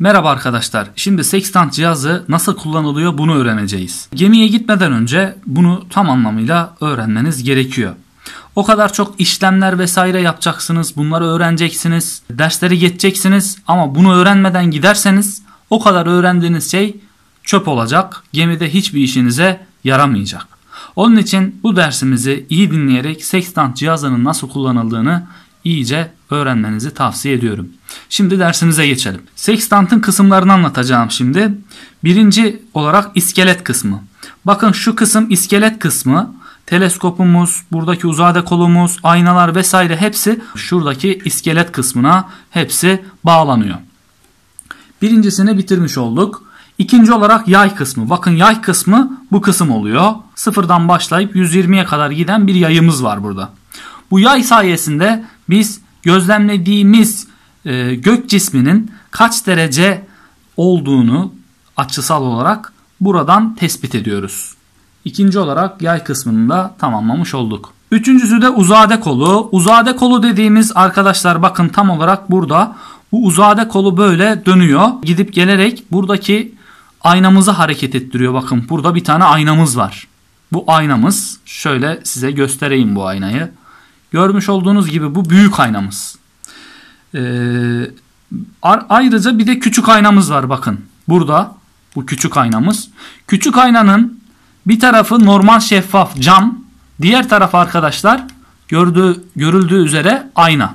Merhaba arkadaşlar. Şimdi sextant cihazı nasıl kullanılıyor bunu öğreneceğiz. Gemiye gitmeden önce bunu tam anlamıyla öğrenmeniz gerekiyor. O kadar çok işlemler vesaire yapacaksınız. Bunları öğreneceksiniz. Dersleri geçeceksiniz. Ama bunu öğrenmeden giderseniz o kadar öğrendiğiniz şey çöp olacak. Gemide hiçbir işinize yaramayacak. Onun için bu dersimizi iyi dinleyerek sextant cihazının nasıl kullanıldığını iyice öğrenmenizi tavsiye ediyorum. Şimdi dersimize geçelim. Sextant'ın kısımlarını anlatacağım şimdi. Birinci olarak iskelet kısmı. Bakın şu kısım iskelet kısmı. Teleskopumuz, buradaki uzade kolumuz, aynalar vesaire hepsi şuradaki iskelet kısmına hepsi bağlanıyor. Birincisini bitirmiş olduk. İkinci olarak yay kısmı. Bakın yay kısmı bu kısım oluyor. Sıfırdan başlayıp 120'ye kadar giden bir yayımız var burada. Bu yay sayesinde biz gözlemlediğimiz gök cisminin kaç derece olduğunu açısal olarak buradan tespit ediyoruz. İkinci olarak yay kısmını da tamamlamış olduk. Üçüncüsü de uzade kolu. Uzade kolu dediğimiz arkadaşlar bakın tam olarak burada. Bu uzade kolu böyle dönüyor. Gidip gelerek buradaki aynamızı hareket ettiriyor. Bakın burada bir tane aynamız var. Bu aynamız şöyle size göstereyim bu aynayı. Görmüş olduğunuz gibi bu büyük aynamız. Ayrıca bir de küçük aynamız var bakın. Burada bu küçük aynamız. Küçük aynanın bir tarafı normal şeffaf cam. Diğer tarafı arkadaşlar görüldüğü üzere ayna.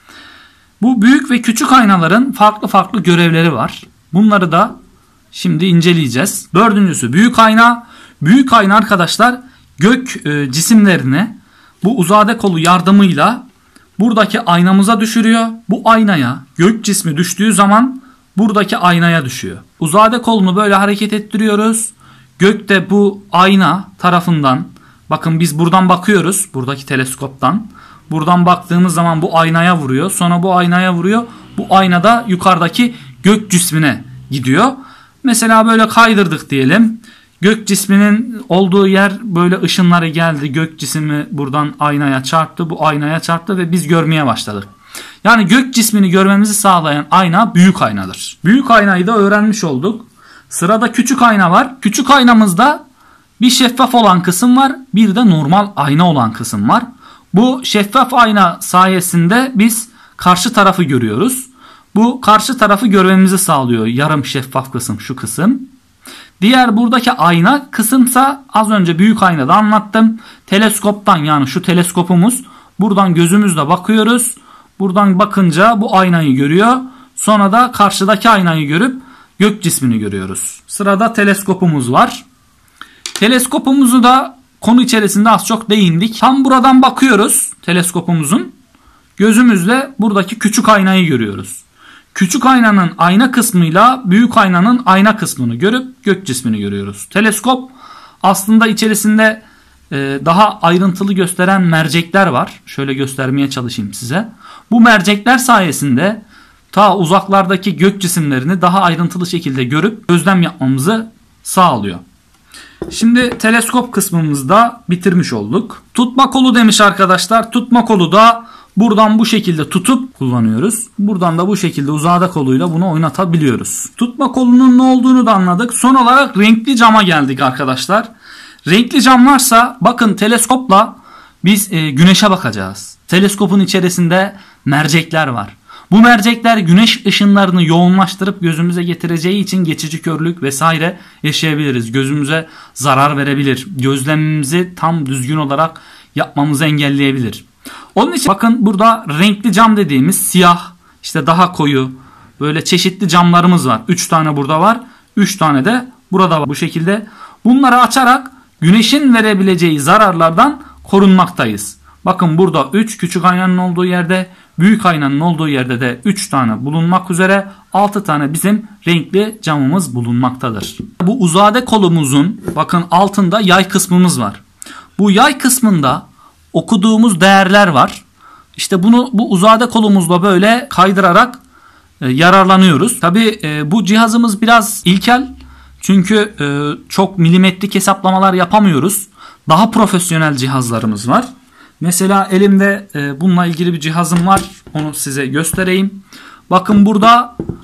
Bu büyük ve küçük aynaların farklı farklı görevleri var. Bunları da şimdi inceleyeceğiz. Dördüncüsü büyük ayna. Büyük ayna arkadaşlar gök cisimlerini bu uzade kolu yardımıyla buradaki aynamıza düşürüyor. Bu aynaya gök cismi düştüğü zaman buradaki aynaya düşüyor. Uzade kolunu böyle hareket ettiriyoruz. Gökte bu ayna tarafından bakın biz buradan bakıyoruz. Buradaki teleskoptan. Buradan baktığımız zaman bu aynaya vuruyor. Sonra bu aynaya vuruyor. Bu aynada yukarıdaki gök cismine gidiyor. Mesela böyle kaydırdık diyelim. Gök cisminin olduğu yer böyle ışınları geldi. Gök cismi buradan aynaya çarptı. Bu aynaya çarptı ve biz görmeye başladık. Yani gök cismini görmemizi sağlayan ayna büyük aynadır. Büyük aynayı da öğrenmiş olduk. Sırada küçük ayna var. Küçük aynamızda bir şeffaf olan kısım var. Bir de normal ayna olan kısım var. Bu şeffaf ayna sayesinde biz karşı tarafı görüyoruz. Bu karşı tarafı görmemizi sağlıyor. Yarım şeffaf kısım şu kısım. Diğer buradaki ayna kısımsa az önce büyük aynada anlattım. Teleskoptan yani şu teleskopumuz buradan gözümüzle bakıyoruz. Buradan bakınca bu aynayı görüyor. Sonra da karşıdaki aynayı görüp gök cismini görüyoruz. Sırada teleskopumuz var. Teleskopumuzu da konu içerisinde az çok değindik. Tam buradan bakıyoruz teleskopumuzun. Gözümüzle buradaki küçük aynayı görüyoruz. Küçük aynanın ayna kısmıyla büyük aynanın ayna kısmını görüp gök cismini görüyoruz. Teleskop aslında içerisinde daha ayrıntılı gösteren mercekler var. Şöyle göstermeye çalışayım size. Bu mercekler sayesinde ta uzaklardaki gök cisimlerini daha ayrıntılı şekilde görüp gözlem yapmamızı sağlıyor. Şimdi teleskop kısmımızda bitirmiş olduk. Tutma kolu demiş arkadaşlar. Tutma kolu da buradan bu şekilde tutup kullanıyoruz. Buradan da bu şekilde uzade koluyla bunu oynatabiliyoruz. Tutma kolunun ne olduğunu da anladık. Son olarak renkli cama geldik arkadaşlar. Renkli cam varsa bakın teleskopla biz güneşe bakacağız. Teleskopun içerisinde mercekler var. Bu mercekler güneş ışınlarını yoğunlaştırıp gözümüze getireceği için geçici körlük vesaire yaşayabiliriz. Gözümüze zarar verebilir. Gözlemimizi tam düzgün olarak yapmamızı engelleyebilir. Onun için bakın burada renkli cam dediğimiz siyah, işte daha koyu böyle çeşitli camlarımız var. 3 tane burada var. 3 tane de burada var. Bu şekilde bunları açarak güneşin verebileceği zararlardan korunmaktayız. Bakın burada 3 küçük aynanın olduğu yerde, büyük aynanın olduğu yerde de 3 tane bulunmak üzere 6 tane bizim renkli camımız bulunmaktadır. Bu uzade kolumuzun bakın altında yay kısmımız var. Bu yay kısmında okuduğumuz değerler var. İşte bunu bu uzade kolumuzla böyle kaydırarak yararlanıyoruz. Tabi bu cihazımız biraz ilkel. Çünkü çok milimetrik hesaplamalar yapamıyoruz. Daha profesyonel cihazlarımız var. Mesela elimde bununla ilgili bir cihazım var. Onu size göstereyim. Bakın burada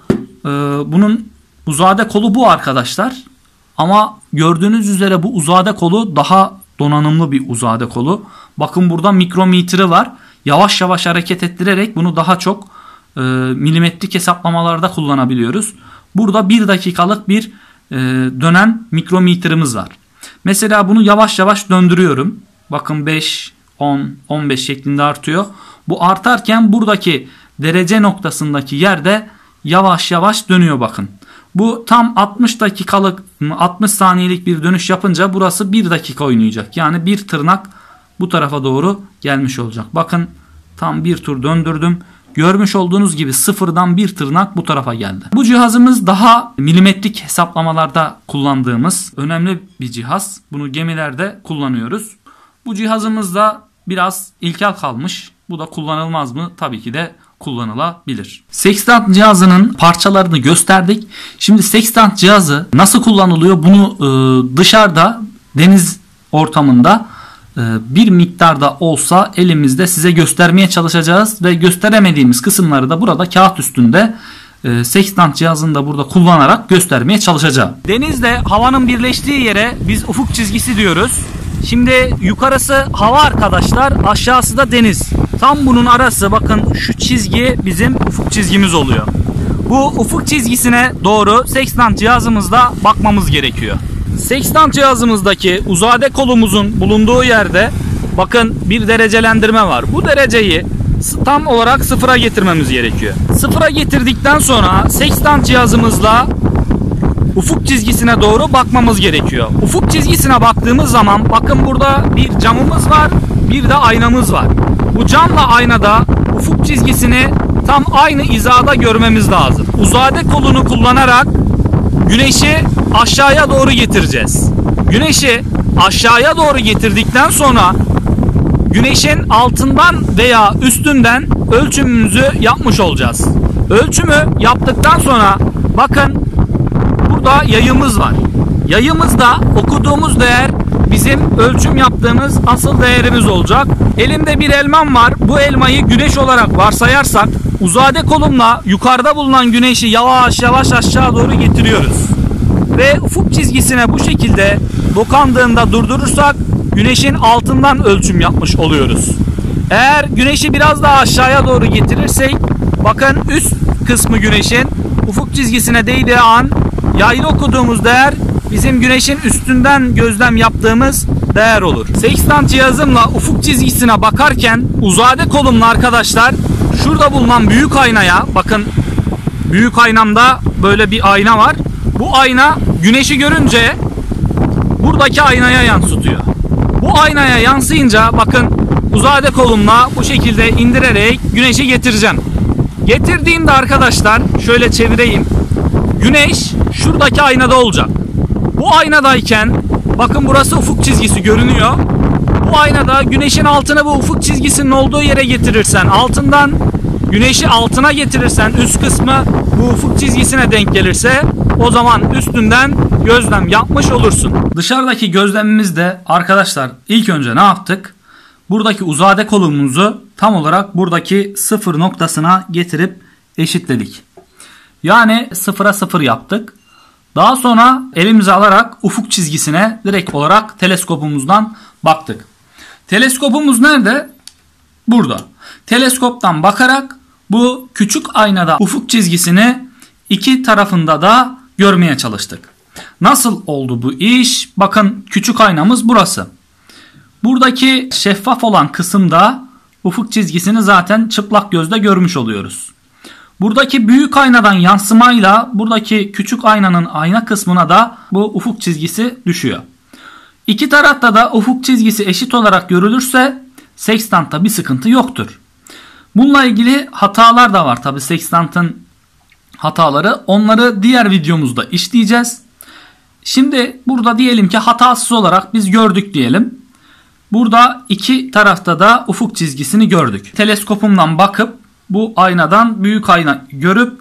bunun uzade kolu bu arkadaşlar. Ama gördüğünüz üzere bu uzade kolu daha donanımlı bir uzade kolu. Bakın burada mikrometri var. Yavaş yavaş hareket ettirerek bunu daha çok milimetrik hesaplamalarda kullanabiliyoruz. Burada 1 dakikalık bir dönen mikrometremiz var. Mesela bunu yavaş yavaş döndürüyorum. Bakın 5, 10, 15 şeklinde artıyor. Bu artarken buradaki derece noktasındaki yerde yavaş yavaş dönüyor bakın. Bu tam 60 dakikalık 60 saniyelik bir dönüş yapınca burası 1 dakika oynayacak. Yani bir tırnak bu tarafa doğru gelmiş olacak. Bakın tam bir tur döndürdüm. Görmüş olduğunuz gibi sıfırdan bir tırnak bu tarafa geldi. Bu cihazımız daha milimetrik hesaplamalarda kullandığımız önemli bir cihaz. Bunu gemilerde kullanıyoruz. Bu cihazımız da biraz ilkel kalmış. Bu da kullanılmaz mı? Tabii ki de kullanılabilir. Sextant cihazının parçalarını gösterdik. Şimdi sextant cihazı nasıl kullanılıyor? Bunu dışarıda deniz ortamında bir miktarda olsa elimizde size göstermeye çalışacağız ve gösteremediğimiz kısımları da burada kağıt üstünde sextant cihazını da burada kullanarak göstermeye çalışacağım. Denizle havanın birleştiği yere biz ufuk çizgisi diyoruz. Şimdi yukarısı hava arkadaşlar, aşağısı da deniz. Tam bunun arası bakın şu çizgi bizim ufuk çizgimiz oluyor. Bu ufuk çizgisine doğru sextant cihazımızda bakmamız gerekiyor. Sextant cihazımızdaki uzade kolumuzun bulunduğu yerde bakın bir derecelendirme var. Bu dereceyi tam olarak sıfıra getirmemiz gerekiyor. Sıfıra getirdikten sonra sextant cihazımızla ufuk çizgisine doğru bakmamız gerekiyor. Ufuk çizgisine baktığımız zaman bakın burada bir camımız var, bir de aynamız var. Bu camla aynada ufuk çizgisini tam aynı hizada görmemiz lazım. Uzade kolunu kullanarak güneşi aşağıya doğru getireceğiz. Güneşi aşağıya doğru getirdikten sonra güneşin altından veya üstünden ölçümümüzü yapmış olacağız. Ölçümü yaptıktan sonra bakın burada yayımız var. Yayımızda okuduğumuz değer bizim ölçüm yaptığımız asıl değerimiz olacak. Elimde bir elmam var. Bu elmayı güneş olarak varsayarsak uzade kolumla yukarıda bulunan güneşi yavaş yavaş aşağı doğru getiriyoruz. Ve ufuk çizgisine bu şekilde dokandığında durdurursak güneşin altından ölçüm yapmış oluyoruz. Eğer güneşi biraz daha aşağıya doğru getirirsek bakın üst kısmı güneşin ufuk çizgisine değdiği an yaylı okuduğumuz değer bizim güneşin üstünden gözlem yaptığımız değer olur. Sextant cihazımla ufuk çizgisine bakarken uzade kolumla arkadaşlar şurada bulunan büyük aynaya bakın, büyük aynamda böyle bir ayna var. Bu ayna güneşi görünce buradaki aynaya yansıtıyor. Bu aynaya yansıyınca bakın uzade kolumla bu şekilde indirerek güneşi getireceğim. Getirdiğimde arkadaşlar şöyle çevireyim. Güneş şuradaki aynada olacak. Bu aynadayken bakın burası ufuk çizgisi görünüyor. Bu aynada güneşin altına bu ufuk çizgisinin olduğu yere getirirsen, altından güneşi altına getirirsen üst kısmı bu ufuk çizgisine denk gelirse o zaman üstünden gözlem yapmış olursun. Dışarıdaki gözlemimizde arkadaşlar ilk önce ne yaptık? Buradaki uzade kolumuzu tam olarak buradaki sıfır noktasına getirip eşitledik. Yani sıfıra sıfır yaptık. Daha sonra elimize alarak ufuk çizgisine direkt olarak teleskopumuzdan baktık. Teleskopumuz nerede? Burada. Teleskoptan bakarak bu küçük aynada ufuk çizgisini iki tarafında da görmeye çalıştık. Nasıl oldu bu iş? Bakın küçük aynamız burası. Buradaki şeffaf olan kısımda ufuk çizgisini zaten çıplak gözle görmüş oluyoruz. Buradaki büyük aynadan yansımayla buradaki küçük aynanın ayna kısmına da bu ufuk çizgisi düşüyor. İki tarafta da ufuk çizgisi eşit olarak görülürse sextantta bir sıkıntı yoktur. Bununla ilgili hatalar da var tabi, sextantın hataları. Onları diğer videomuzda işleyeceğiz. Şimdi burada diyelim ki hatasız olarak biz gördük diyelim. Burada iki tarafta da ufuk çizgisini gördük. Teleskopumdan bakıp bu aynadan büyük ayna görüp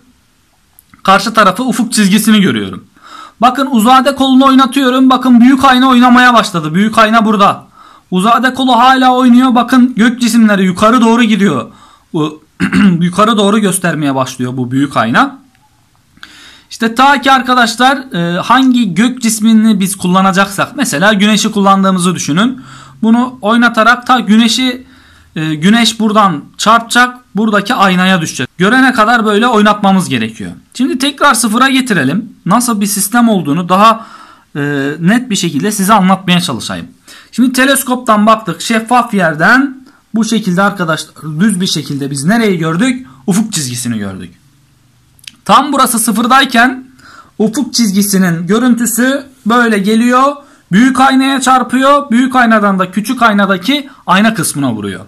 karşı tarafı ufuk çizgisini görüyorum. Bakın uzade kolunu oynatıyorum. Bakın büyük ayna oynamaya başladı. Büyük ayna burada. Uzade kolu hala oynuyor. Bakın gök cisimleri yukarı doğru gidiyor. Yukarı doğru göstermeye başlıyor bu büyük ayna. İşte ta ki arkadaşlar hangi gök cismini biz kullanacaksak, mesela güneşi kullandığımızı düşünün. Bunu oynatarak ta güneş buradan çarpacak, buradaki aynaya düşecek. Görene kadar böyle oynatmamız gerekiyor. Şimdi tekrar sıfıra getirelim. Nasıl bir sistem olduğunu daha net bir şekilde size anlatmaya çalışayım. Şimdi teleskoptan baktık, şeffaf yerden bu şekilde arkadaşlar düz bir şekilde biz nereyi gördük? Ufuk çizgisini gördük. Tam burası sıfırdayken ufuk çizgisinin görüntüsü böyle geliyor. Büyük aynaya çarpıyor. Büyük aynadan da küçük aynadaki ayna kısmına vuruyor.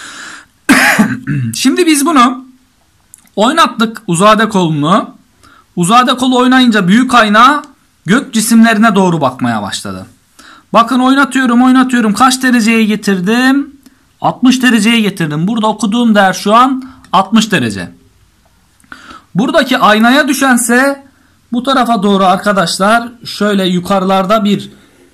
Şimdi biz bunu oynattık, uzade kolunu. Uzade kolu oynayınca büyük ayna gök cisimlerine doğru bakmaya başladı. Bakın oynatıyorum. Kaç dereceye getirdim? 60 dereceye getirdim. Burada okuduğum değer şu an 60 derece. Buradaki aynaya düşense bu tarafa doğru arkadaşlar şöyle yukarılarda bir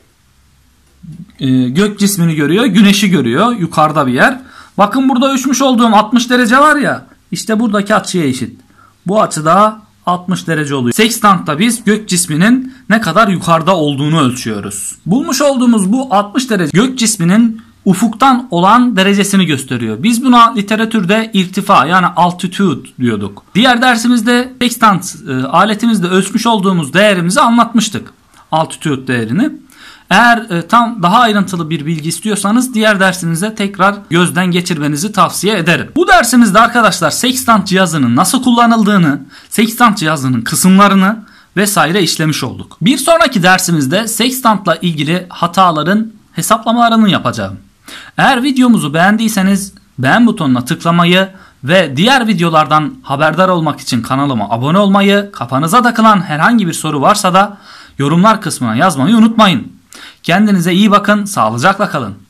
gök cismini görüyor. Güneşi görüyor. Yukarıda bir yer. Bakın burada ölçmüş olduğum 60 derece var ya. İşte buradaki açıya eşit. Bu açıda 60 derece oluyor. Sextant'ta biz gök cisminin ne kadar yukarıda olduğunu ölçüyoruz. Bulmuş olduğumuz bu 60 derece gök cisminin ufuktan olan derecesini gösteriyor. Biz buna literatürde irtifa yani altitude diyorduk. Diğer dersimizde sextant aletimizde ölçmüş olduğumuz değerimizi anlatmıştık. Altitude değerini. Eğer tam daha ayrıntılı bir bilgi istiyorsanız diğer dersinize tekrar gözden geçirmenizi tavsiye ederim. Bu dersimizde arkadaşlar sextant cihazının nasıl kullanıldığını, sextant cihazının kısımlarını vesaire işlemiş olduk. Bir sonraki dersimizde sextantla ilgili hataların hesaplamalarını yapacağım. Eğer videomuzu beğendiyseniz beğen butonuna tıklamayı ve diğer videolardan haberdar olmak için kanalıma abone olmayı, kafanıza takılan herhangi bir soru varsa da yorumlar kısmına yazmayı unutmayın. Kendinize iyi bakın, sağlıcakla kalın.